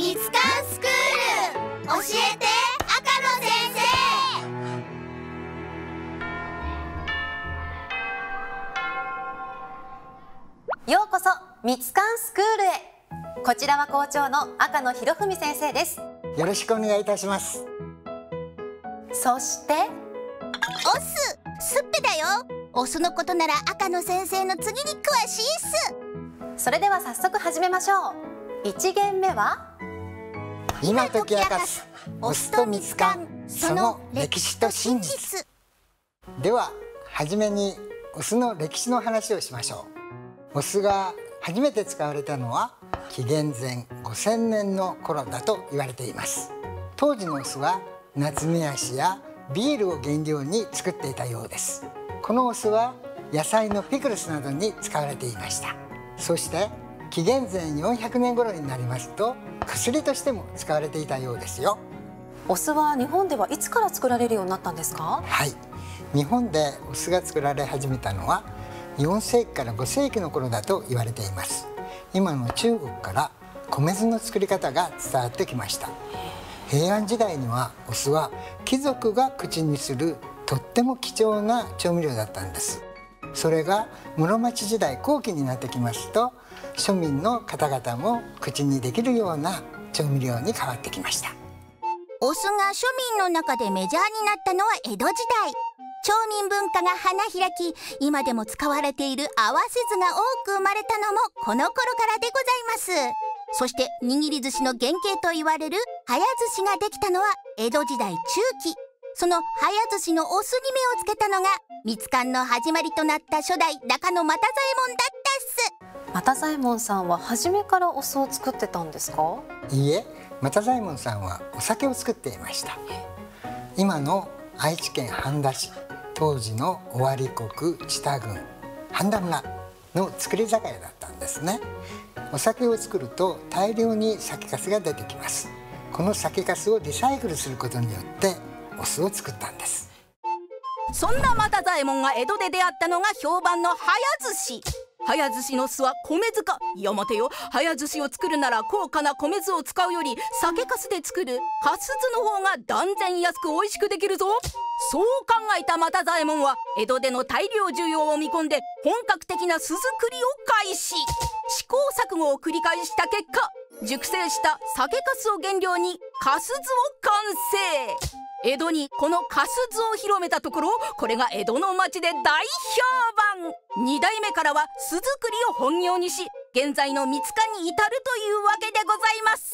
みつかんスクール教えて赤野先生。ようこそみつかんスクールへ。こちらは校長の赤野博文先生です。 よろしくお願いいたします。 そしてオス、すっぺだよ。オスのことなら赤野先生の次に詳しいっす。 それでは早速始めましょう。1限目は今解き明かすオスとみつかん、その歴史と真実。では初めにオスの歴史の話をしましょう。オスが初めて使われたのは紀元前5000年の頃だと言われています。当時のオスはナツメヤシやビールを原料に作っていたようです。このお酢は野菜のピクルスなどに使われていました。そして紀元前400年頃になりますと薬としても使われていたようですよ。 お酢は日本ではいつから作られるようになったんですか？ はい、日本でお酢が作られ始めたのは4世紀から5世紀の頃だと言われています。今の中国から米酢の作り方が伝わってきました。平安時代にはお酢は貴族が口にするとっても貴重な調味料だったんです。それが室町時代後期になってきますと庶民の方々も口にできるような調味料に変わってきました。 お酢が庶民の中でメジャーになったのは江戸時代。町民文化が花開き、今でも使われている合わせ酢が多く生まれたのもこの頃からでございます。そして握り寿司の原型と言われる早寿司ができたのは江戸時代中期。その早寿司のお酢に目をつけたのがみつかんの始まりとなった初代中野又左衛門だったっす。 又左衛門さんは初めからお酢を作ってたんですか？ いいえ、又左衛門さんはお酒を作っていました。今の愛知県半田市、当時の尾張国知多郡半田村の造り酒屋だったんですね。お酒を作ると大量に酒粕が出てきます。この酒粕をリサイクルすることによってお酢を作ったんです。 そんな又左衛門が江戸で出会ったのが評判の早寿司。早寿司の酢は米酢か。いや待てよ、早寿司を作るなら高価な米酢を使うより酒粕で作る粕酢の方が断然安く美味しくできるぞ。そう考えた又左衛門は江戸での大量需要を見込んで本格的な酢作りを開始。試行錯誤を繰り返した結果、熟成した酒粕を原料に粕酢を完成。江戸にこの粕酢を広めたところ、これが江戸の町で大評判。2代目からは酢作りを本業にし、現在のみつかんに至るというわけでございます。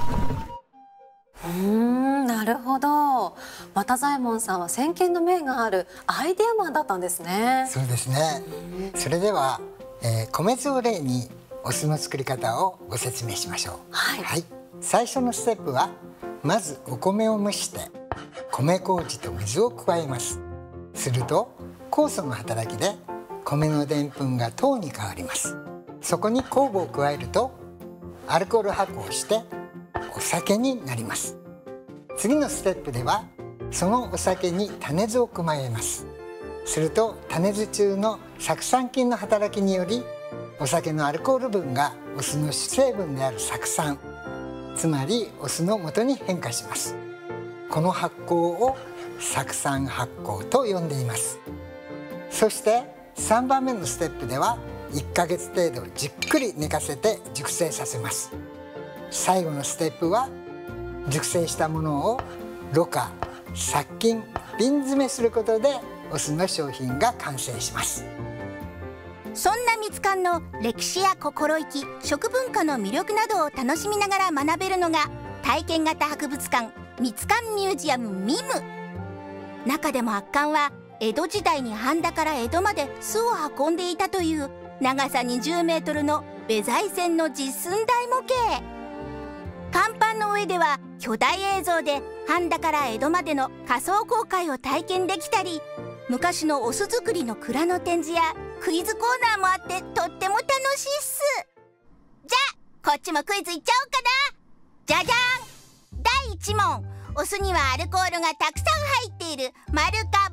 なるほど。又左衛門さんは先見の明があるアイデアマンだったんですね。 そうですね。それでは、米酢を例にお酢の作り方をご説明しましょう。はい、最初のステップはまずお米を蒸して米麹と水を加えます。すると酵素の働きで米のでんぷんが糖に変わります。そこに酵母を加えるとアルコール発酵してお酒になります。次のステップではそのお酒に種酢を加えます。すると種酢中の酢酸菌の働きによりお酒のアルコール分がお酢の主成分である酢酸、つまりお酢の元に変化します。この発酵を酢酸発酵と呼んでいます。そして3番目のステップでは1ヶ月程度じっくり寝かせて熟成させます。最後のステップは熟成したものをろ過、殺菌、瓶詰めすることでお酢の商品が完成します。 そんなみつかんの歴史や心意気、食文化の魅力などを楽しみながら学べるのが体験型博物館みつかんミュージアムミム。中でも圧巻は江戸時代に半田から江戸まで酢を運んでいたという長さ20メートルの部材船の実寸大模型。甲板の上では巨大映像で半田から江戸までの仮想航海を体験できたり、昔のお酢作りの蔵の展示やクイズコーナーもあってとっても楽しいっす。じゃあこっちもクイズいっちゃおうかな。じゃじゃん。第1問。お酢にはアルコールがたくさん入っている。丸か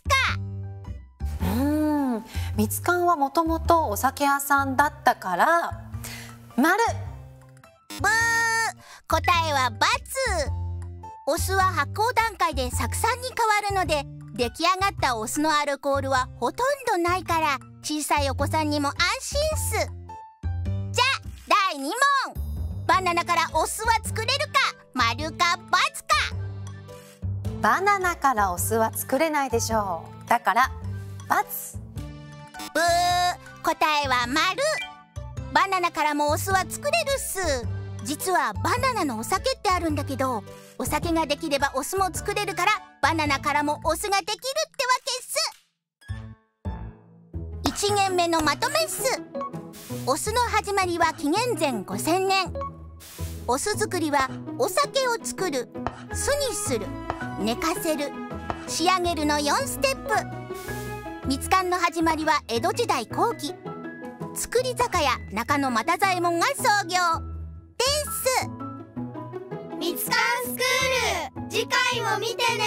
×か。 みつかんはもともとお酒屋さんだったから丸。 ブー。 答えは×。お酢は発酵段階で酢酸に変わるので、出来上がったお酢のアルコールはほとんどないから、小さいお子さんにも安心っす。じゃあ第2問。バナナからお酢は作れるか、丸か×か。 バナナからお酢は作れないでしょう。だから×。 ブー。答えは丸。バナナからもお酢は作れるっす。実はバナナのお酒ってあるんだけど、お酒ができればお酢も作れるから、バナナからもお酢ができるってわけっす。1限目のまとめっす。お酢の始まりは紀元前5000年。お酢作りはお酒を作る、酢にする、寝かせる、仕上げるの4ステップ。蜜柑の始まりは江戸時代後期。造り酒屋中野又左衛門が創業です。 蜜柑スクール、次回も見てね。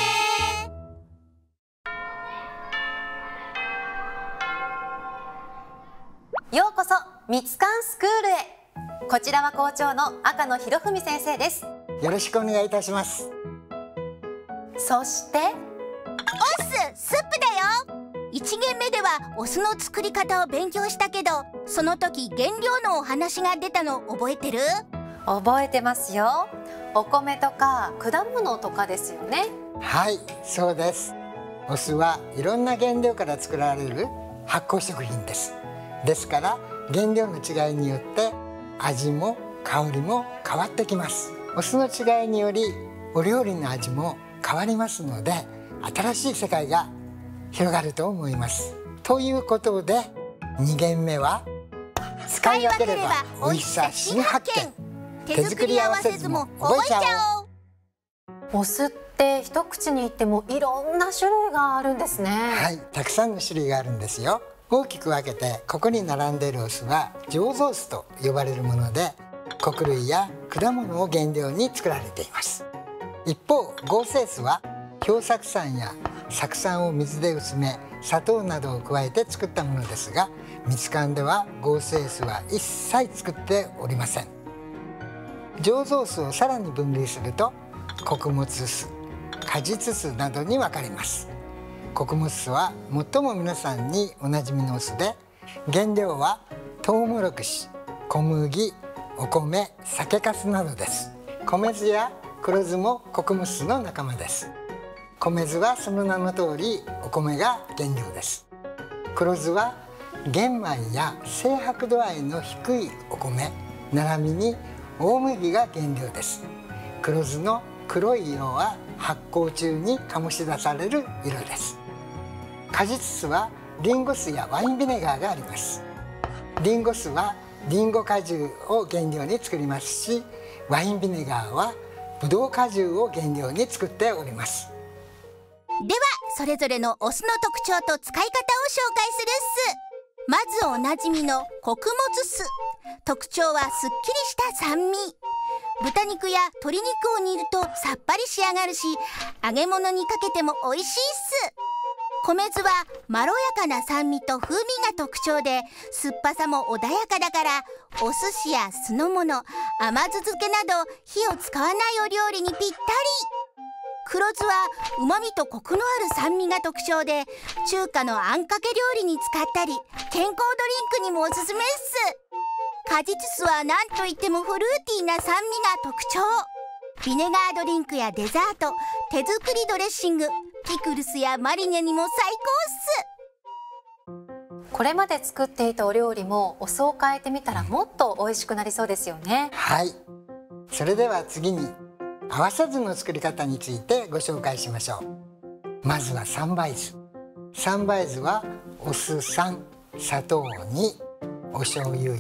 ようこそ蜜柑スクールへ。こちらは校長の赤野博文先生です。 よろしくお願いいたします。 そしてお酢スープだよ。1限目ではお酢の作り方を勉強したけど、その時原料のお話が出たの覚えてる？ 覚えてますよ。お米とか果物とかですよね。 はい、そうです。お酢はいろんな原料から作られる発酵食品です。ですから原料の違いによって味も香りも変わってきます。お酢の違いによりお料理の味も変わりますので、新しい世界が広がると思います。ということで2限目は使い分ければ美味しさ新発見。手作り合わせずも覚えちゃおう。 お酢って一口に言ってもいろんな種類があるんですね。 はい、たくさんの種類があるんですよ。大きく分けて、ここに並んでいるお酢は醸造酢と呼ばれるもので、穀類や果物を原料に作られています。一方、合成酢は漂酢酸や酢酸を水で薄め、砂糖などを加えて作ったものですが、蜜柑では合成酢は一切作っておりません。醸造酢をさらに分類すると、穀物酢、果実酢などに分かれます。穀物酢は最も皆さんにおなじみのお酢で、原料はトウモロコシ、小麦、お米、酒粕などです。米酢や黒酢も穀物酢の仲間です。米酢はその名の通りお米が原料です。黒酢は玄米や精白度合いの低いお米並びに大麦が原料です。黒酢の黒い色は発酵中に醸し出される色です。果実酢はリンゴ酢やワインビネガーがあります。リンゴ酢はリンゴ果汁を原料に作りますし、ワインビネガーはブドウ果汁を原料に作っております。 ではそれぞれのお酢の特徴と使い方を紹介するっす。まずおなじみの穀物酢。特徴はすっきりした酸味。豚肉や鶏肉を煮るとさっぱり仕上がるし、揚げ物にかけても美味しいっす。米酢はまろやかな酸味と風味が特徴で、酸っぱさも穏やかだから、お寿司や酢の物、甘酢漬けなど火を使わないお料理にぴったり。黒酢は旨味とコクのある酸味が特徴で、中華のあんかけ料理に使ったり、健康ドリンクにもおすすめっす。果実酢は何といってもフルーティーな酸味が特徴。ビネガードリンクやデザート、手作りドレッシング、ピクルスやマリネにも最高っす。 これまで作っていたお料理もお酢を変えてみたらもっと美味しくなりそうですよね。 はい、それでは次に合わせ酢の作り方についてご紹介しましょう。まずは三杯酢。三杯酢はお酢3、砂糖2、お醤油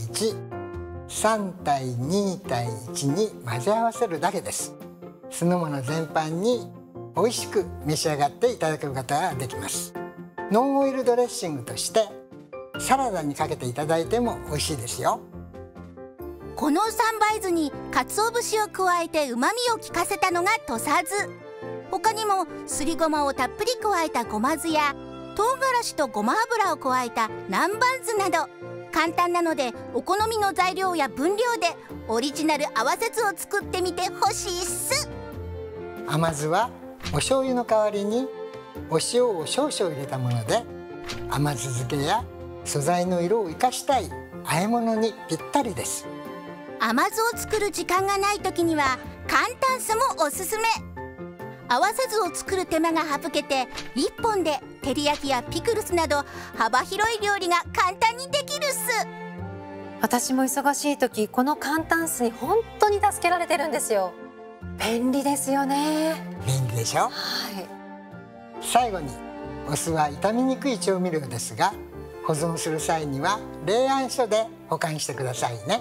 1、3対2対1に混ぜ合わせるだけです。酢の物全般に美味しく召し上がっていただくことができます。ノンオイルドレッシングとしてサラダにかけていただいても美味しいですよ。 この三杯酢に鰹節を加えて旨味を効かせたのが土佐酢。他にもすりごまをたっぷり加えたごま酢や唐辛子とごま油を加えた南蛮酢など、 簡単なのでお好みの材料や分量でオリジナル合わせ酢を作ってみてほしいっす。 甘酢はお醤油の代わりにお塩を少々入れたもので、甘酢漬けや素材の色を生かしたい和え物にぴったりです。 甘酢を作る時間がない時には簡単酢もおすすめ。合わせ酢を作る手間が省けて1本で照り焼きやピクルスなど幅広い料理が簡単にできるっす。 私も忙しい時この簡単酢に本当に助けられてるんですよ。便利ですよね。 便利でしょ。 はい。 最後にお酢は傷みにくい調味料ですが、保存する際には冷暗所で保管してくださいね。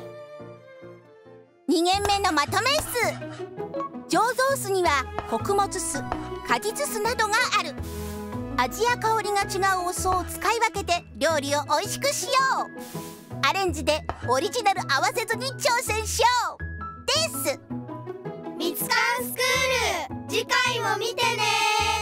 2限目のまとめっす。醸造酢には穀物酢、果実酢などがある。味や香りが違うお酢を使い分けて料理を美味しくしよう。アレンジでオリジナル合わせ酢に挑戦しようです。 みつかんスクール、次回も見てね。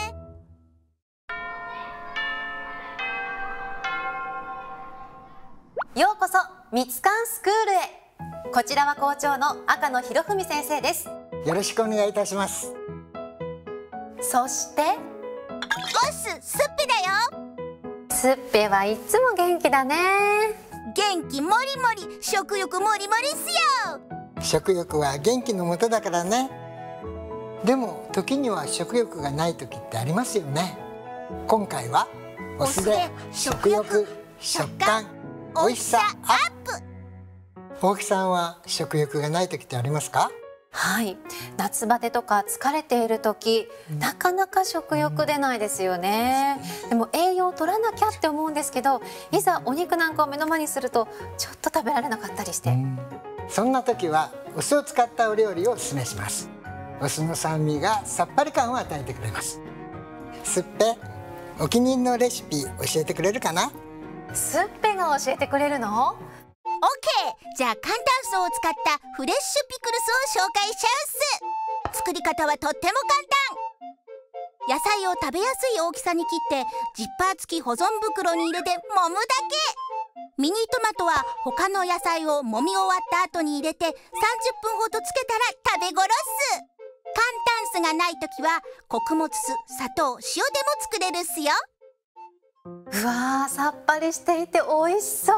ようこそみつかんスクールへ。こちらは校長の赤野博文先生です。 よろしくお願いいたします。 そしておすっぺだよ。 すっぺはいつも元気だね。 元気もりもり、食欲もりもりっすよ。 食欲は元気のもとだからね。でも時には食欲がない時ってありますよね。今回はお酢で食欲、食感、おいしさアップ。大木さんは食欲がない時ってありますか？ はい、夏バテとか疲れている時、なかなか食欲出ないですよね。でも栄養を取らなきゃって思うんですけど、いざお肉なんかを目の前にするとちょっと食べられなかったりして、 そんな時はお酢を使ったお料理をおすすめします。お酢の酸味がさっぱり感を与えてくれます。すっぺ、お気に入りのレシピ教えてくれるかな？ すっぺが教えてくれるの？ オッケー、じゃあ簡単酢を使ったフレッシュピクルスを紹介しちゃうっす。作り方はとっても簡単。野菜を食べやすい大きさに切ってジッパー付き保存袋に入れて揉むだけ。ミニトマトは他の野菜を揉み終わった後に入れて30分ほどつけたら食べごろっす。簡単酢がない時は穀物酢、砂糖、塩でも作れるっすよ。 うわー、さっぱりしていて美味しそう。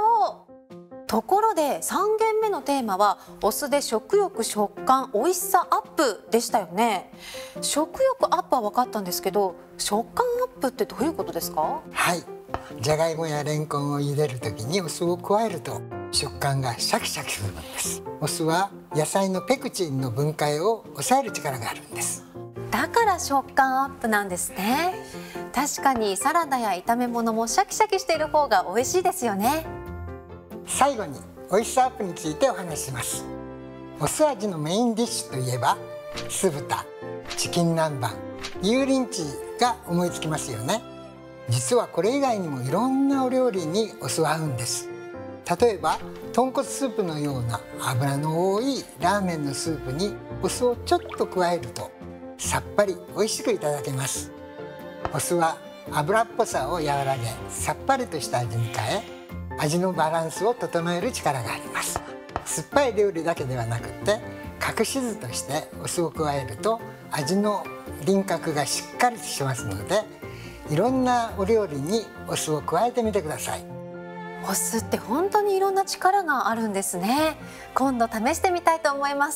ところで3限目のテーマはお酢で食欲、食感、おいしさアップでしたよね。食欲アップは分かったんですけど、食感アップってどういうことですか？ はい、じゃがいもやれんこんを茹でる時にお酢を加えると食感がシャキシャキするんです。お酢は野菜のペクチンの分解を抑える力があるんです。 だから食感アップなんですね。確かにサラダや炒め物もシャキシャキしている方が美味しいですよね。 最後においしさアップについてお話しします。お酢味のメインディッシュといえば酢豚、チキン南蛮、油淋鶏が思いつきますよね。実はこれ以外にもいろんなお料理にお酢は合うんです。例えば豚骨スープのような油の多いラーメンのスープにお酢をちょっと加えるとさっぱり美味しくいただけます。お酢は油っぽさを和らげさっぱりとした味に変え、味のバランスを整える力があります。酸っぱい料理だけではなくて隠し酢としてお酢を加えると味の輪郭がしっかりしますので、いろんなお料理にお酢を加えてみてください。 お酢って本当にいろんな力があるんですね。今度試してみたいと思います。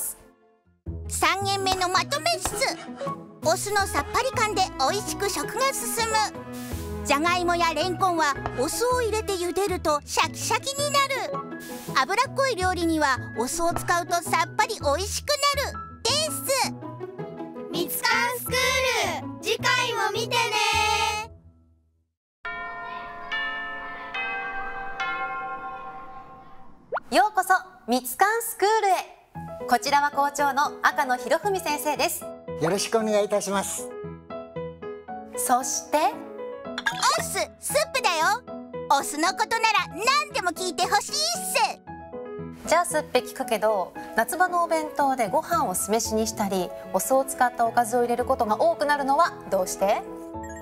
3限目のまとめっす。お酢のさっぱり感で美味しく食が進む。じゃがいもやれんこんはお酢を入れて茹でるとシャキシャキになる。脂っこい料理にはお酢を使うとさっぱり美味しくなるです。 みつかんスクール、次回も見てね。 ようこそみつかんスクールへ。こちらは校長の赤野博文先生です。 よろしくお願いいたします。 そしてお酢、スープだよ。お酢のことなら何でも聞いてほしいっす。 じゃあすっぺ聞くけど、夏場のお弁当でご飯を酢飯にしたりお酢を使ったおかずを入れることが多くなるのはどうして？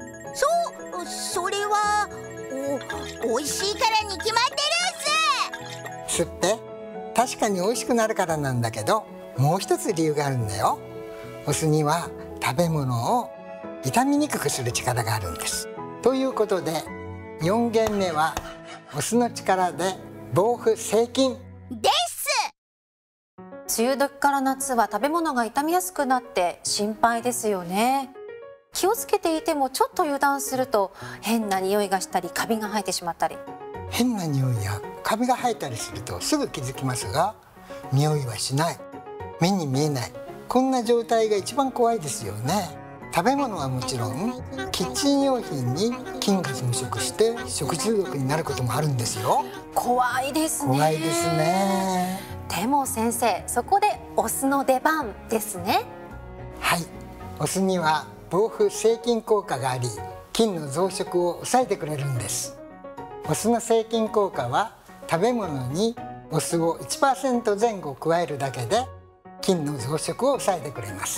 それはおいしいからに決まってるっす。 すっぺ、確かに美味しくなるからなんだけど、もう一つ理由があるんだよ。お酢には食べ物を傷みにくくする力があるんです。ということで4限目はお酢の力で防腐成菌です。 梅雨時から夏は食べ物が傷みやすくなって心配ですよね。気をつけていてもちょっと油断すると変な匂いがしたりカビが生えてしまったり。 変な匂いやカビが生えたりするとすぐ気づきますが、匂いはしない、目に見えない、こんな状態が一番怖いですよね。食べ物はもちろんキッチン用品に菌が増殖して食中毒になることもあるんですよ。 怖いですね。 怖いですね。 でも先生、そこでお酢の出番ですね。 はい、お酢には防腐成菌効果があり、菌の増殖を抑えてくれるんです。お酢の成菌効果は食べ物にお酢を 1% 前後加えるだけで菌の増殖を抑えてくれます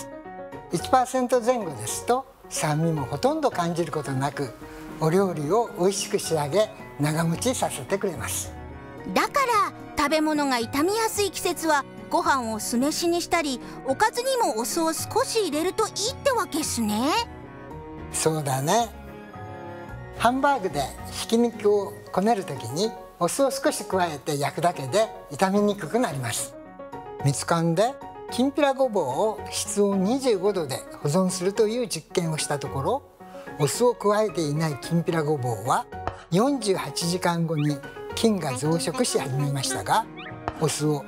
。1% 前後ですと酸味もほとんど感じることなく、お料理を美味しく仕上げ長持ちさせてくれます。 だから食べ物が傷みやすい季節はご飯を酢飯にしたり、おかずにもお酢を少し入れるといいってわけですね。 そうだね。ハンバーグでひき肉をこねるときにお酢を少し加えて焼くだけで傷みにくくなります。みつかんできんぴらごぼうを室温25度で保存するという実験をしたところ、お酢を加えていないきんぴらごぼうは48時間後に菌が増殖し始めましたが、お酢を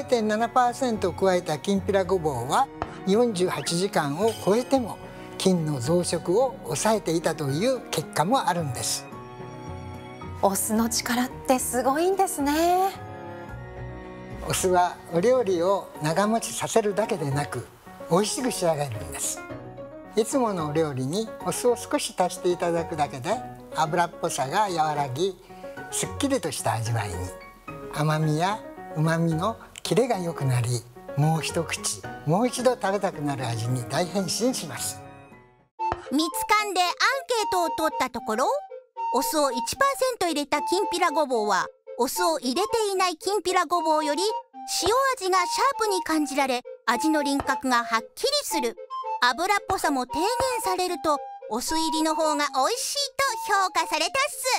0.7% 加えたきんぴらごぼうは48時間を超えても菌の増殖を抑えていたという結果もあるんです。 お酢の力ってすごいんですね。 お酢はお料理を長持ちさせるだけでなく美味しく仕上げるんです。いつものお料理にお酢を少し足していただくだけで油っぽさが和らぎ、すっきりとした味わいに、甘みやうまみのキレが良くなり、もう一口もう一度食べたくなる味に大変身します。 みつかんでアンケートを取ったところ、お酢を 1% 入れたきんぴらごぼうはお酢を入れていないきんぴらごぼうより塩味がシャープに感じられ、味の輪郭がはっきりする。油っぽさも低減されるとお酢入りの方が美味しいと評価されたっ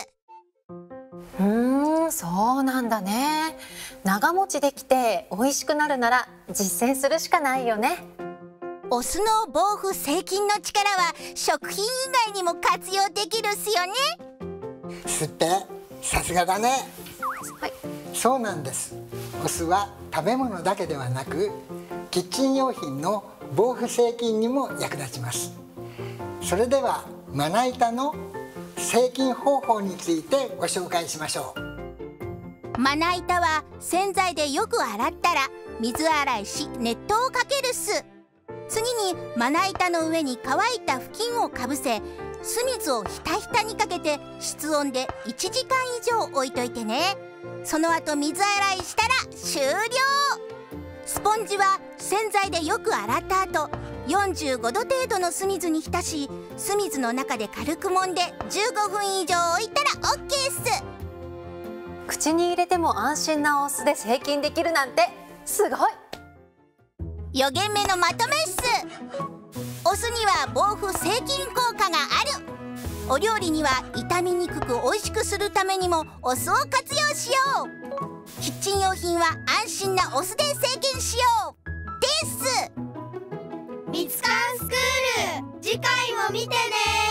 す。 そうなんだね。長持ちできて美味しくなるなら実践するしかないよね。 お酢の防腐成菌の力は食品以外にも活用できるっすよね。 すっぺ、さすがだね。 はい、 そうなんです。お酢は食べ物だけではなくキッチン用品の防腐成菌にも役立ちます。それではまな板の成菌方法についてご紹介しましょう。まな板は洗剤でよく洗ったら水洗いし熱湯をかけるっす。次にまな板の上に乾いた布巾をかぶせ、酢水をひたひたにかけて室温で1時間以上置いといてね。その後水洗いしたら終了。スポンジは洗剤でよく洗った後45度程度の酢水に浸し、酢水の中で軽く揉んで15分以上置いたら OK っす。 口に入れても安心なお酢で成菌できるなんてすごい。 4限目のまとめっす。お酢には防腐成菌効果がある。お料理には傷みにくく美味しくするためにもお酢を活用しよう。キッチン用品は安心なお酢で成菌しようです。 みつかんスクール、次回も見てね。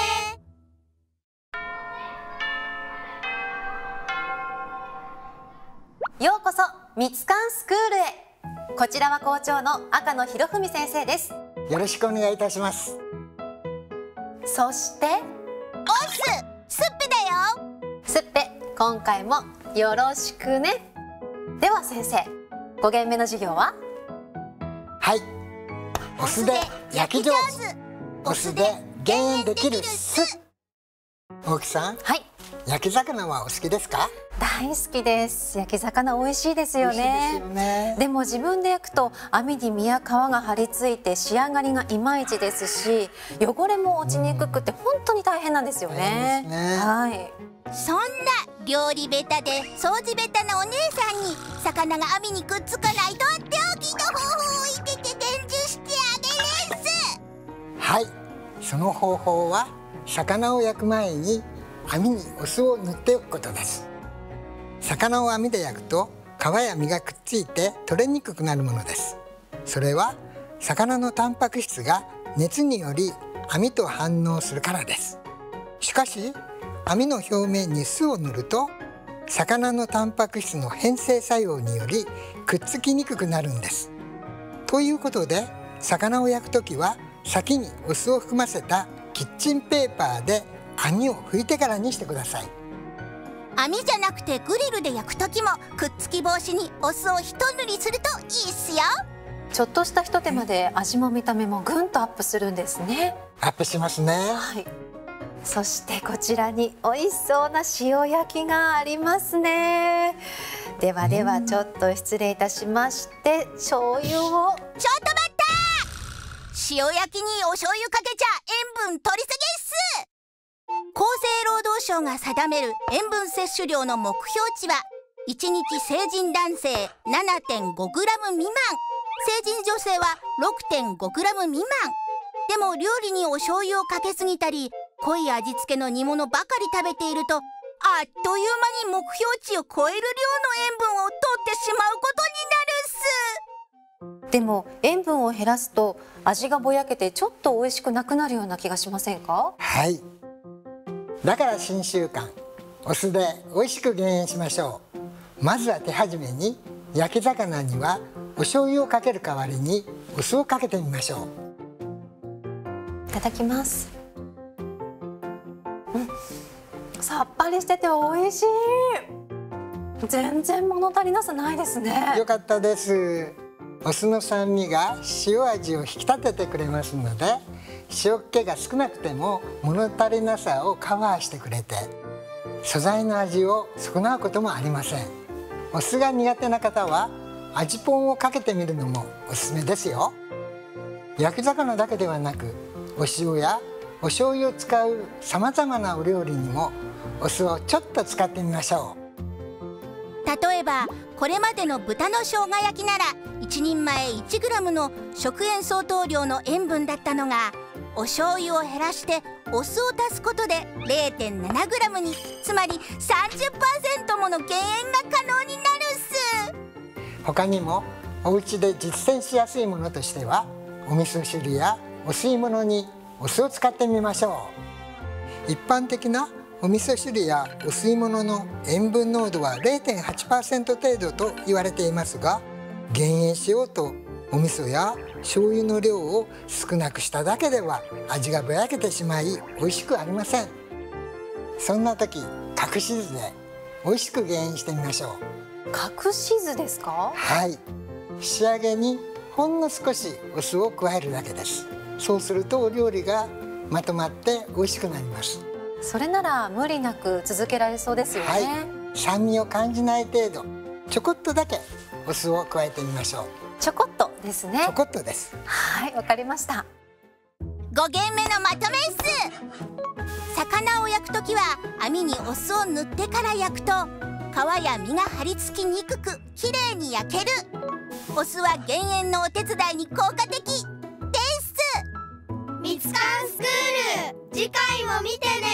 ようこそみつかんスクールへ。こちらは校長の赤野博文先生です。 う。よろしくお願いいたします。 そしてお酢、すっぺだよ。 すっぺ、今回もよろしくね。では先生、5限目の授業は？ はい、お酢で焼き上手、お酢で減塩できる酢。大木さん、 はい、 焼き魚はお好きですか？ 大好きです。焼き魚美味しいですよ美味しいですね。 よね。 でも自分で焼くと網に身や皮が張り付いて仕上がりがいまいちですし、汚れも落ちにくくて本当に大変なんですよ大ね。 変ですね。 はい。 そんな料理ベタで掃除ベタなお姉さんに魚が網にくっつかないとっておきの方法をいてて伝授してあげるっす。 はい、その方法は魚を焼く前に網にお酢を塗っておくことです。魚を網で焼くと皮や身がくっついて取れにくくなるものです。それは魚のタンパク質が熱により網と反応するからです。しかし網の表面に酢を塗ると魚のタンパク質の変性作用によりくっつきにくくなるんです。ということで魚を焼くときは先にお酢を含ませたキッチンペーパーで網を拭いてからにしてください。 網じゃなくてグリルで焼く時もくっつき防止にお酢を一塗りするといいっすよ。 ちょっとしたひと手間で味も見た目もぐんとアップするんですね。 アップしますね。 はい。そしてこちらに美味しそうな塩焼きがありますね。ではではちょっと失礼いたしまして、醤油を。 ちょっと待った、塩焼きにお醤油かけちゃ塩分取りすぎっす。厚生労働省が定める塩分摂取量の目標値は1日成人男性 7.5g 未満、成人女性は 6.5g 未満。でも料理にお醤油をかけすぎたり濃い味付けの煮物ばかり食べているとあっという間に目標値を超える量の塩分を取ってしまうことになるっす。 でも塩分を減らすと味がぼやけてちょっと美味しくなくなるような気がしませんか？ はい。だから新習慣、お酢で美味しく減塩しましょう。まずは手始めに焼き魚にはお醤油をかける代わりにお酢をかけてみましょう。 いただきます。さっぱりしてて美味しい。全然物足りなさないですね。 よかったです。お酢の酸味が塩味を引き立ててくれますので、塩っ気が少なくても物足りなさをカバーしてくれて素材の味を損なうこともありません。お酢が苦手な方は味ぽんをかけてみるのもおすすめですよ。焼き魚だけではなくお塩やお醤油を使うさまざまなお料理にもお酢をちょっと使ってみましょ例えばこれまでの豚の生姜焼きなら1人前 1g の食塩相当量の塩分だったのがお醤油を減らしてお酢を足すことで 0.7g に、つまり 30% もの減塩が可能になるっす。 他にもお家で実践しやすいものとしてはお味噌汁やお吸い物にお酢を使ってみましょう。一般的なお味噌汁やお吸い物の塩分濃度は 0.8% 程度と言われていますが、減塩しようとお味噌や醤油の量を少なくしただけでは味がぼやけてしまい美味しくありません。そんな時隠し酢で美味しく減塩してみましょう。 隠し酢ですか？ はい、仕上げにほんの少しお酢を加えるだけです。そうするとお料理がまとまって美味しくなります。 それなら無理なく続けられそうですよね。 はい、酸味を感じない程度ちょこっとだけお酢を加えてみましょう。 ちょこっとですね。 ちょこっとです。 はい、わかりました。 5限目のまとめっす。魚を焼くときは網にお酢を塗ってから焼くと皮や身が張り付きにくくきれいに焼ける。お酢は減塩のお手伝いに効果的です。 みつかんスクール、次回も見てね。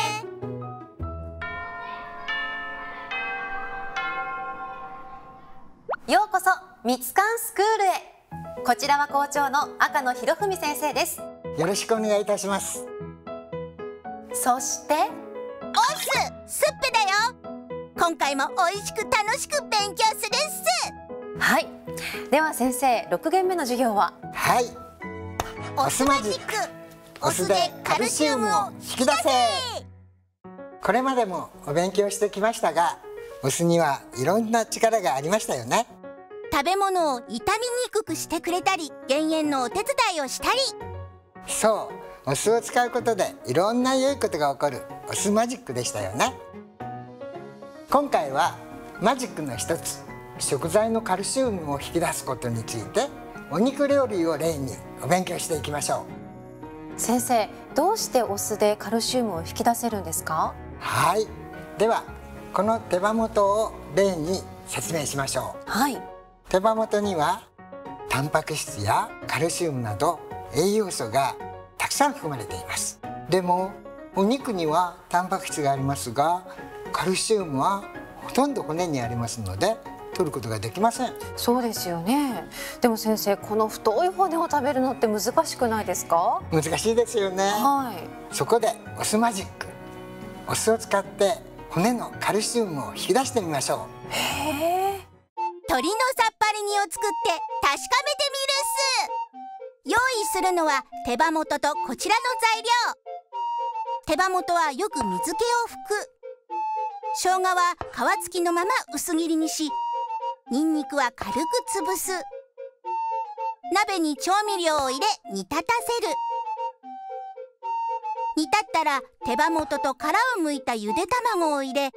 ようこそみつかんスクールへ。こちらは校長の赤野博文先生です。 よろしくお願いいたします。 そしてお酢、スッペだよ。今回も美味しく楽しく勉強するっす。 はい、では先生、6限目の授業は？ はい、 お酢マジック、お酢でカルシウムを引き出せ。 これまでもお勉強してきましたが、お酢にはいろんな力がありましたよね。 食べ物を傷みにくくしてくれたり、減塩のお手伝いをしたり。 そお酢を使うことでいろんな良いことが起こるお酢マジックでしたよね。今回はマジックの一つ、食材のカルシウムを引き出すことについてお肉料理を例にお勉強していきましょう。先生、どうしてお酢でカルシウムを引き出せるんですか？ はい、ではこの手羽元を例に説明しましょう。 はい。 手羽元にはタンパク質やカルシウムなど栄養素がたくさん含まれています。でもお肉にはタンパク質がありますが、カルシウムはほとんど骨にありますので取ることができません。 そうですよね。でも先生、この太い骨を食べるのって難しくないですか？ 難しいですよね。 はい。 そこでお酢マジック、お酢を使って骨のカルシウムを引き出してみましょう。 へえ。 鶏のさっぱり煮を作って確かめてみるっす。用意するのは手羽元とこちらの材料。手羽元はよく水気を拭く。生姜は皮付きのまま薄切りにし、ニンニクは軽く潰す。鍋に調味料を入れ煮立たせる。煮立ったら手羽元と殻を剥いたゆで卵を入れ、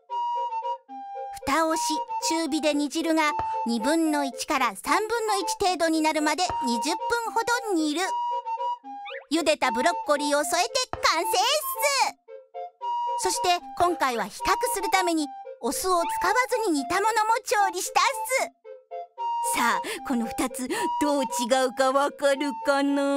蓋をし中火で煮汁が2分の1から3分の1程度になるまで20分ほど煮る。茹でたブロッコリーを添えて完成っす。そして今回は比較するためにお酢を使わずに煮たものも調理したっす。さあ、この2つどう違うかわかるかな？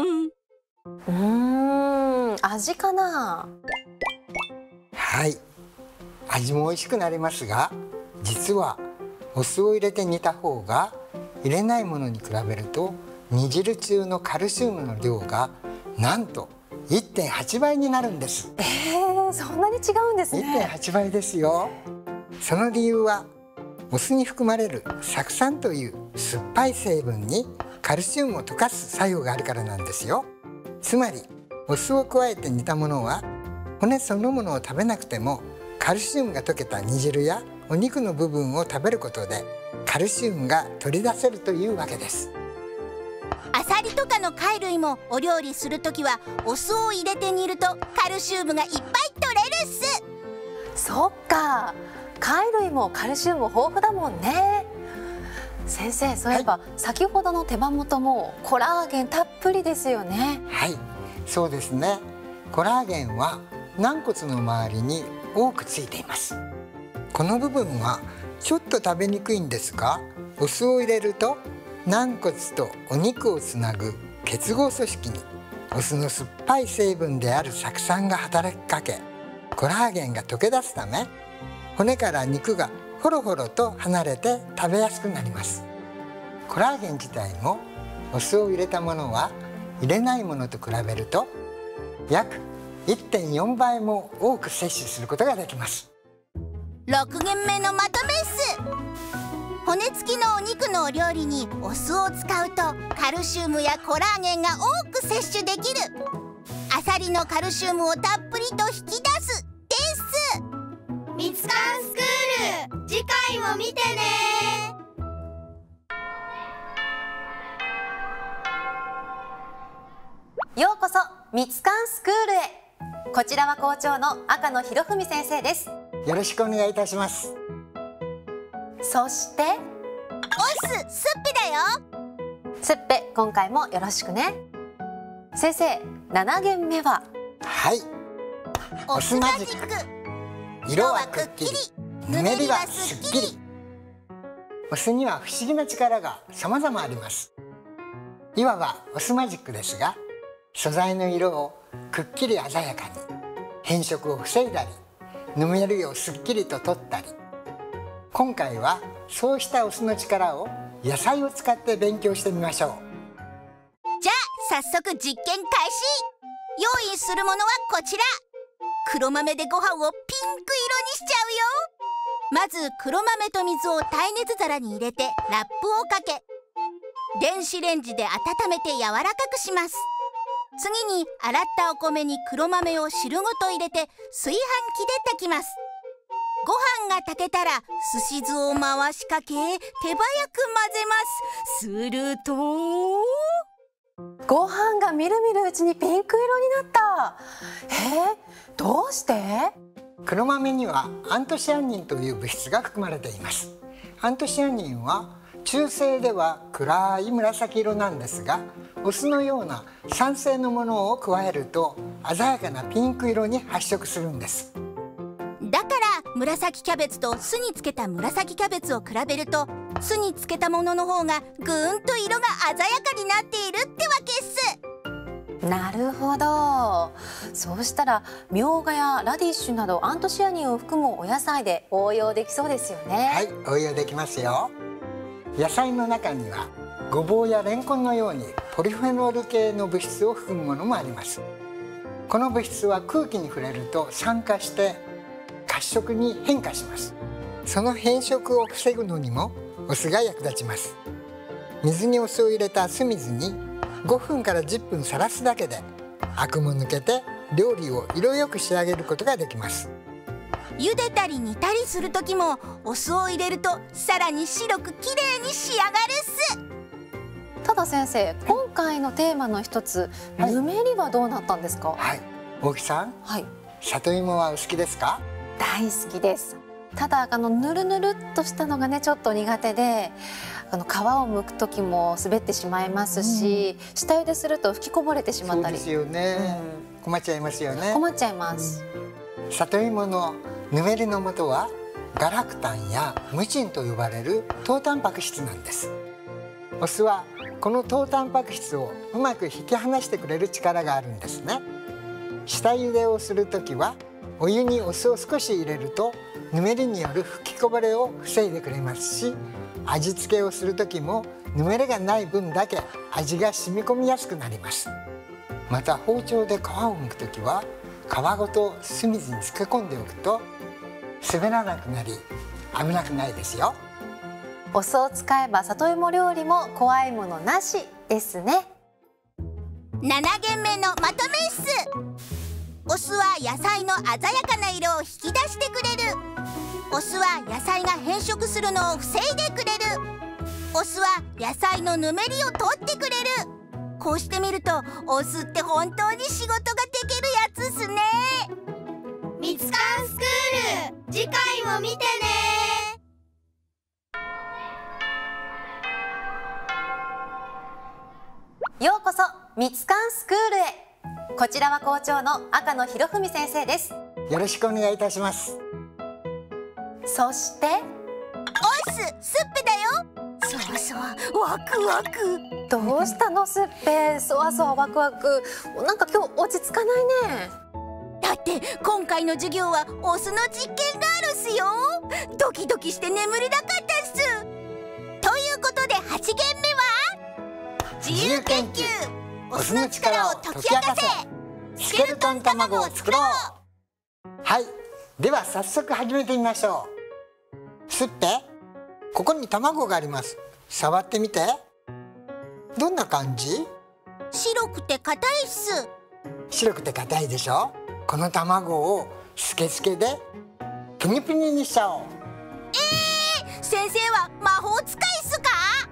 味かな？ はい、味も美味しくなりますが、実はお酢を入れて煮た方が入れないものに比べると煮汁中のカルシウムの量がなんと 1.8 倍になるんです。 そんなに違うんですね。 1.8 倍ですよ。その理由はお酢に含まれる酢酸という酸っぱい成分にカルシウムを溶かす作用があるからなんですよ。つまりお酢を加えて煮たものは骨そのものを食べなくてもカルシウムが溶けた煮汁やお肉の部分を食べることでカルシウムが取り出せるというわけです。 アサリとかの貝類もお料理するときはお酢を入れて煮るとカルシウムがいっぱい取れるっす。 そっか、貝類もカルシウム豊富だもんね。先生、そういえば、先ほどの手羽元もコラーゲンたっぷりですよね。 はい、そうですね。コラーゲンは軟骨の周りに多くついています。この部分はちょっと食べにくいんですが、お酢を入れると軟骨とお肉をつなぐ結合組織にお酢の酸っぱい成分である酢酸が働きかけ、コラーゲンが溶け出すため骨から肉がほろほろと離れて食べやすくなります。コラーゲン自体もお酢を入れたものは入れないものと比べると約 1.4 倍も多く摂取することができます。 6限目のまとめっす。骨付きのお肉のお料理にお酢を使うとカルシウムやコラーゲンが多く摂取できる。アサリのカルシウムをたっぷりと引き出すです。 みつかんスクール、次回も見てね。 ようこそみつかんスクールへ。こちらは校長の赤野博文先生です。 よろしくお願いいたします。 そしてお酢、すっぴだよ。 すっぺ、今回もよろしくね。先生、7限目は？ はい、 お酢マジック。 色はくっきり、ぬめりはすっきり。お酢には不思議な力が様々あります。いわばお酢マジックですが、素材の色をくっきり鮮やかに、変色を防いだり、ぬめりをすっきりと取ったり。今回はそうしたお酢の力を野菜を使って勉強してみましょう。 じゃあ早速実験開始。用意するものはこちら。黒豆でご飯をピンク色にしちゃうよ。まず黒豆と水を耐熱皿に入れてラップをかけ、電子レンジで温めて柔らかくします。次に洗ったお米に黒豆を汁ごと入れて炊飯器で炊きます。ご飯が炊けたらすし酢を回しかけ手早く混ぜます。するとご飯がみるみるうちにピンク色になった。どうして？ 黒豆にはアントシアニンという物質が含まれています。アントシアニンは中性では暗い紫色なんですが、お酢のような酸性のものを加えると鮮やかなピンク色に発色するんです。 だから紫キャベツと酢につけた紫キャベツを比べると、酢につけたものの方がぐーんと色が鮮やかになっているってわけっす。 なるほど。そうしたらみょうがやラディッシュなどアントシアニンを含むお野菜で応用できそうですよね。 はい、応用できますよ。野菜の中にはごぼうやレンコンのようにポリフェノール系の物質を含むものもあります。この物質は空気に触れると酸化して褐色に変化します。その変色を防ぐのにもお酢が役立ちます。水にお酢を入れた酢水に5分から10分さらすだけでアクも抜けて料理を色よく仕上げることができます。 茹でたり煮たりする時もお酢を入れるとさらに白くきれいに仕上がるっす。 ただ先生、今回のテーマの一つ、ぬめりはどうなったんですか？ はい、大木さん、 はい、 里芋はお好きですか？ 大好きです。ただぬるぬるっとしたのがねちょっと苦手で、皮を剥く時も滑ってしまいますし、下茹ですると吹きこぼれてしまったり。 そうですよね、困っちゃいますよね。 困っちゃいます。 里芋のぬめりの元はガラクタンやムチンと呼ばれる糖タンパク質なんです。お酢はこの糖タンパク質をうまく引き離してくれる力があるんですね。下茹でをするときはお湯にお酢を少し入れるとぬめりによる吹きこぼれを防いでくれますし、味付けをする時もぬめりがない分だけ味が染み込みやすくなります。また包丁で皮を剥く時は皮ごと酢水に漬け込んでおくと滑らなくなり危なくないですよ。 お酢を使えば里芋料理も怖いものなしですね。 7限目のまとめっす。お酢は野菜の鮮やかな色を引き出してくれる。お酢は野菜が変色するのを防いでくれる。お酢は野菜のぬめりを取ってくれる。こうしてみるとお酢って本当に仕事ができるやつっすね。 みつかんスクール、次回も見てね。 ようこそみつかんスクールへ。こちらは校長の赤野博文先生です。 よろしくお願いいたします。 そしておいすっぺだよ。そわそわワクワク。 どうしたのすっぺ、そわそわワクワク。なんか今日落ち着かないね。 だって今回の授業はお酢の実験があるっすよ。ドキドキして眠れなかったっす。ということで8限目は自由研究、お酢の力を解き明かせ、スケルトン卵を作ろう。 はい、では早速始めてみましょう。すっぺ、ここに卵があります。触ってみて。どんな感じ？ 白くて硬いっす。 白くて硬いでしょ。この卵をスケスケでプニプニにしちゃおう。 先生は魔法使いっすか？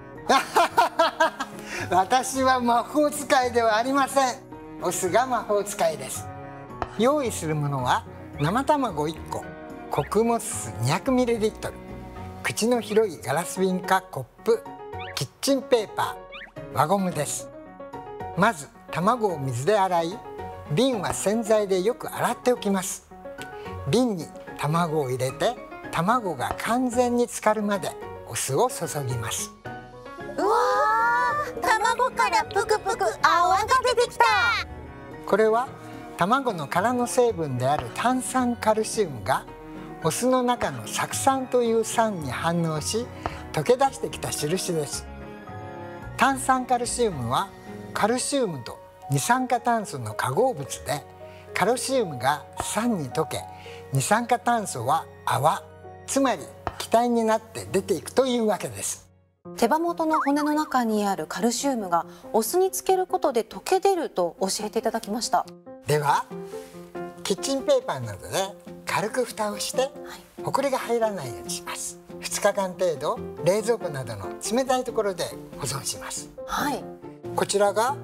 私は魔法使いではありません。お酢が魔法使いです。用意するものは生卵1個、コクモス 200ml、口の広いガラス瓶かコップ、キッチンペーパー、輪ゴムです。まず卵を水で洗い、瓶は洗剤でよく洗っておきます。瓶に卵を入れて卵が完全に浸かるまでお酢を注ぎます。 うわー、卵からぷくぷく泡が出てきた。 これは卵の殻の成分である炭酸カルシウムがお酢の中の酢酸という酸に反応し溶け出してきた印です。炭酸カルシウムはカルシウムと二酸化炭素の化合物で、カルシウムが酸に溶け二酸化炭素は泡、つまり気体になって出ていくというわけです。 手羽元の骨の中にあるカルシウムがお酢につけることで溶け出ると教えていただきました。 ではキッチンペーパーなどで軽く蓋をしてほこりが入らないようにします。2日間程度冷蔵庫などの冷たいところで保存します。 はい、 こちらが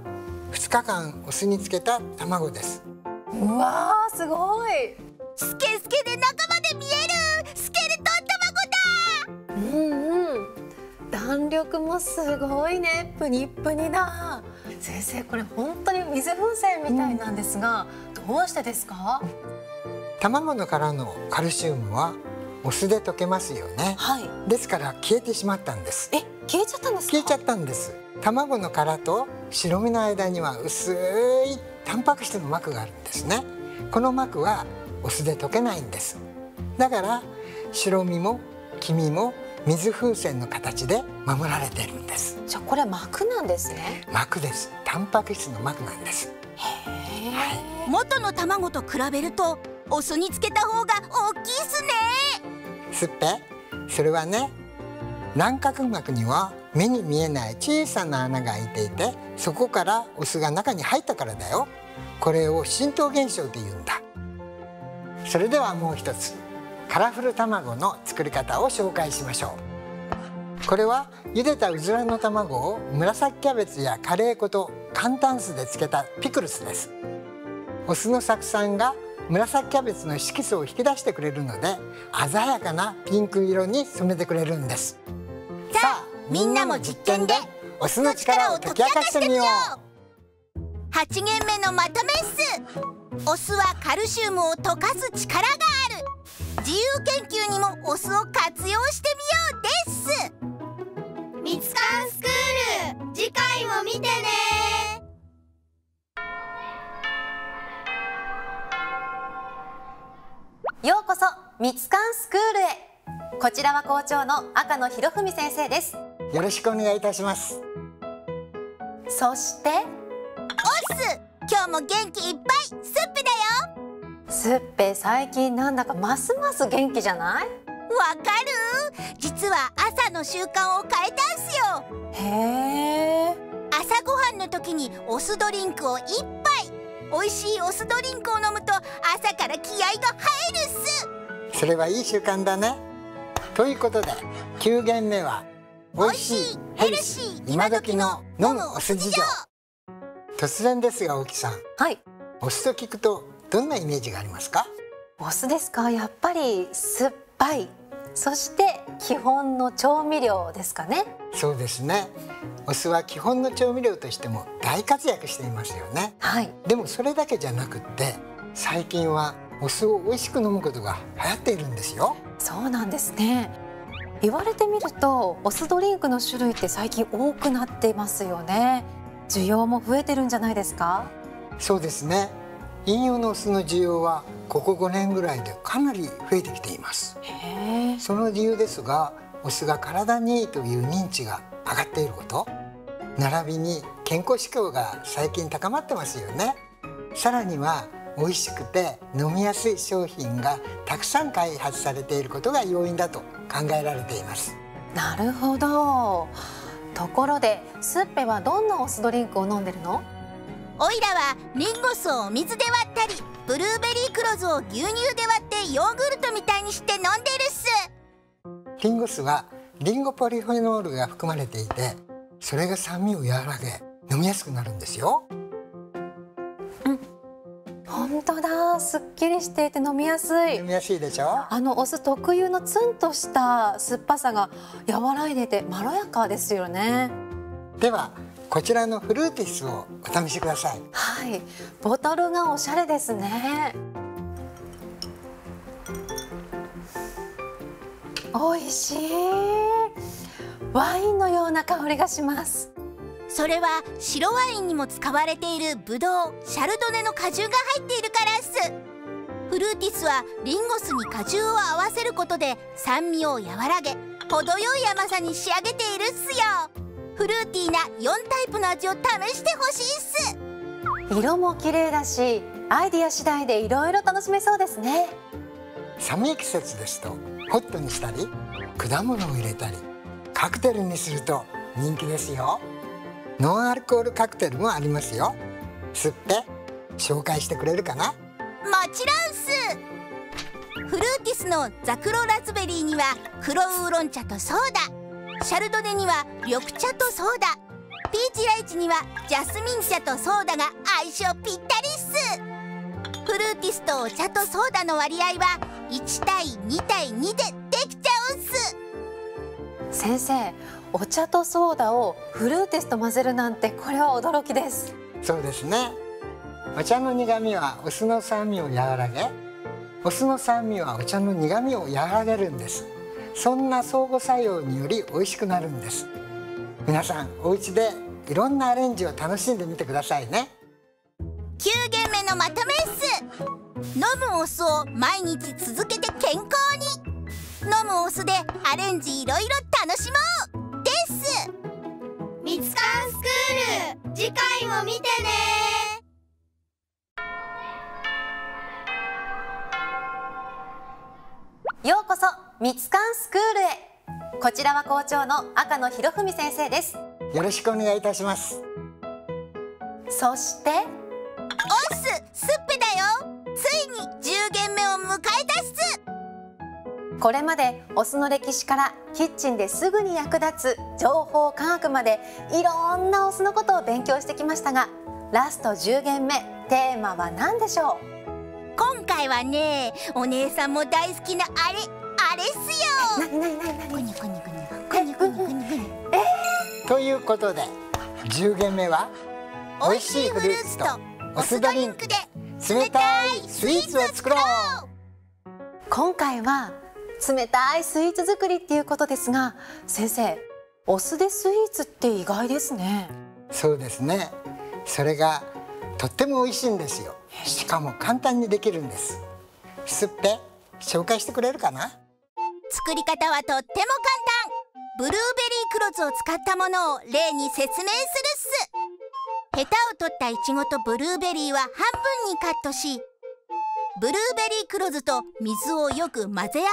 2日間お酢につけた卵です。 うわー、すごい。 スケスケで中まで見えるスケルトン卵だ。 うんうん。弾力もすごいね。プニプニだ。先生、これ本当に水風船みたいなんですが、どうしてですか？ 卵の殻のカルシウムはお酢で溶けますよね。 はい。 ですから消えてしまったんです。 消えちゃったんですか？ 消えちゃったんです。卵の殻と白身の間には薄いタンパク質の膜があるんですね。この膜はお酢で溶けないんです。だから白身も黄身も水風船の形で守られているんです。 じゃあこれは膜なんですね。 膜です。タンパク質の膜なんです。 へえ。 元の卵と比べるとお酢につけた方が大きいっすね。 すっぺ、それはね、卵殻膜には目に見えない小さな穴が開いていて、そこからお酢が中に入ったからだよ。これを浸透現象というんだ。それではもう一つ、カラフル卵の作り方を紹介しましょう。これは茹でたうずらの卵を紫キャベツやカレー粉と簡単酢で漬けたピクルスです。お酢の酢酸が紫キャベツの色素を引き出してくれるので、鮮やかなピンク色に染めてくれるんです。さあ、みんなも実験でお酢の力を解き明かしてみよう。 8限目のまとめっす。お酢はカルシウムを溶かす力がある。自由研究にもお酢を活用してみようです。 みつかんスクール、次回も見てね。 ようこそみつかんスクールへ。こちらは校長の赤野博文先生です。 よろしくお願いいたします。 そしてお酢、今日も元気いっぱいスッペだよ。 すっぺ、最近なんだかますます元気じゃない？ わかる？実は朝の習慣を変えたんすよ。 へー。 朝ごはんの時にお酢ドリンクを1杯。美味しいお酢ドリンクを飲むと朝から気合が入るっす。 それはいい習慣だね。ということで9限目は美味しいヘルシー今時の飲むお酢事情。突然ですが、大木さん、 はい。 お酢と聞くとどんなイメージがありますか？ お酢ですか？やっぱり酸っぱい、そして基本の調味料ですかね。 そうですね。お酢は基本の調味料としても大活躍していますよね。 はい。 でもそれだけじゃなくって、最近はお酢を美味しく飲むことが流行っているんですよ。 そうなんですね。言われてみるとお酢ドリンクの種類って最近多くなっていますよね。需要も増えてるんじゃないですか？ そうですね。飲用のお酢の需要はここ5年ぐらいでかなり増えてきています。 へー。 その理由ですが、お酢が体にいいという認知が上がっていること、並びに健康志向が最近高まってますよね。さらには美味しくて飲みやすい商品がたくさん開発されていることが要因だと考えられています。 なるほど。ところでスッペはどんなお酢ドリンクを飲んでるの？ おいらはリンゴ酢をお水で割ったり、ブルーベリー黒酢を牛乳で割ってヨーグルトみたいにして飲んでるっす。 リンゴ酢はリンゴポリフェノールが含まれていて、それが酸味を和らげ飲みやすくなるんですよ。 本当だ、すっきりしていて飲みやすい。 飲みやすいでしょ。 お酢特有のツンとした酸っぱさが和らいでてまろやかですよね。 ではこちらのフルーティスをお試しください。 はい、ボトルがおしゃれですね。美味しい。ワインのような香りがします。 それは白ワインにも使われているブドウ、シャルドネの果汁が入っているからっす。フルーティスはリンゴ酢に果汁を合わせることで酸味を和らげ、程よい甘さに仕上げているっすよ。フルーティーな4タイプの味を試してほしいっす。 色も綺麗だし、アイディア次第でいろいろ楽しめそうですね。 寒い季節ですとホットにしたり、果物を入れたり、カクテルにすると人気ですよ。ノンアルコールカクテルもありますよ。すっぺ、紹介してくれるかな？ もちろんっす。フルーティスのザクロラズベリーには黒ウーロン茶とソーダ、シャルドネには緑茶とソーダ、 ピーチライチにはジャスミン茶とソーダが相性ぴったりっす。フルーティスとお茶とソーダの割合は1対2対2でできちゃうんす。 先生、お茶とソーダをフルーティスと混ぜるなんて、これは驚きです。 そうですね。お茶の苦味はお酢の酸味を和らげ、お酢の酸味はお茶の苦味を和らげるんです。そんな相互作用により美味しくなるんです。皆さんお家でいろんなアレンジを楽しんでみてくださいね。 9限目のまとめっす。飲むお酢を毎日続けて健康に。飲むお酢でアレンジいろいろ楽しもうです。 みつかんスクール、次回も見てね。 ようこそみつかんスクールへ。こちらは校長の赤野博文先生です。 よろしくお願いいたします。 そしておっす、すっぺだよ。ついに10限目を迎えたっす。 これまでお酢の歴史からキッチンですぐに役立つ情報科学まで、いろんなお酢のことを勉強してきましたが、ラスト10限目、テーマは何でしょう？ 今回はね、お姉さんも大好きなあれっすよ。 なにこにこにこにこにこにこにこに。 ということで10限目は美味しいフルーツとお酢ドリンクで冷たいスイーツを作ろう。 今回は冷たいスイーツ作りっていうことですが、先生、お酢でスイーツって意外ですね。 そうですね。それがとっても美味しいんですよ。しかも簡単にできるんです。すっぺ、紹介してくれるかな？ 作り方はとっても簡単。ブルーベリー黒酢を使ったものを例に説明するっす。ヘタを取ったイチゴとブルーベリーは半分にカットし、ブルーベリー黒酢と水をよく混ぜ合わせます。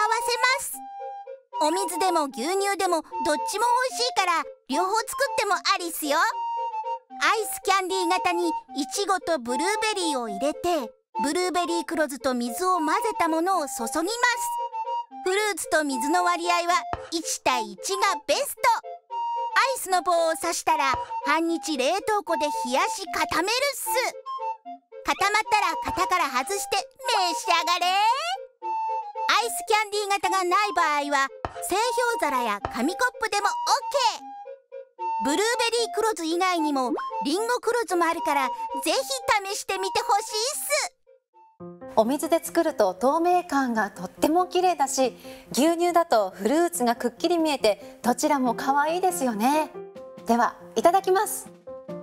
お水でも牛乳でもどっちも美味しいから両方作ってもありっすよ。アイスキャンディー型にイチゴとブルーベリーを入れて、ブルーベリー黒酢と水を混ぜたものを注ぎます。フルーツと水の割合は1対1がベスト。アイスの棒を刺したら半日冷凍庫で冷やし固めるっす。固まったら型から外して召し上がれ。アイスキャンディー型がない場合は製氷皿や紙コップでも OK。 ブルーベリー黒酢以外にもリンゴ黒酢もあるから、ぜひ試してみてほしいっす。 お水で作ると透明感がとっても綺麗だし、牛乳だとフルーツがくっきり見えて、どちらも可愛いですよね。ではいただきます。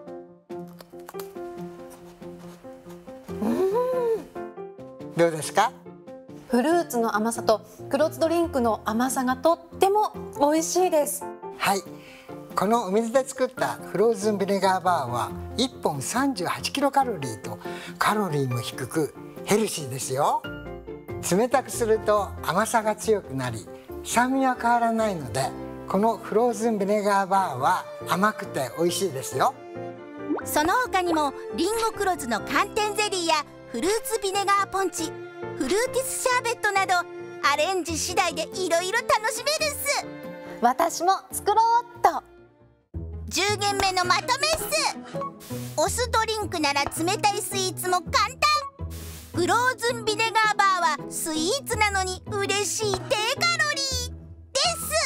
どうですか？ フルーツの甘さと黒酢ドリンクの甘さがとっても美味しいです。 はい、このお水で作ったフローズンビネガーバーは1本38キロカロリーとカロリーも低くヘルシーですよ。冷たくすると甘さが強くなり酸味は変わらないので、このフローズンビネガーバーは甘くて美味しいですよ。 その他にもリンゴ黒酢の寒天ゼリーやフルーツビネガーポンチ、フルーティスシャーベットなどアレンジ次第でいろいろ楽しめるっす。 私も作ろうっと。 10限目のまとめっす。お酢ドリンクなら冷たいスイーツも簡単。フローズンビネガーバーはスイーツなのに嬉しい低カロリーです。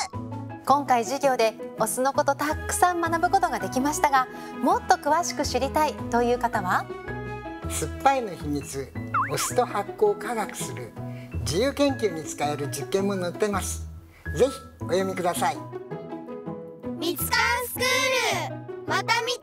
今回授業でお酢のことたくさん学ぶことができましたが、もっと詳しく知りたいという方は、 酸っぱいの秘密、お酢と発酵を科学する自由研究に使える実験も載ってます。ぜひお読みください。 みつかんスクール、また見てね。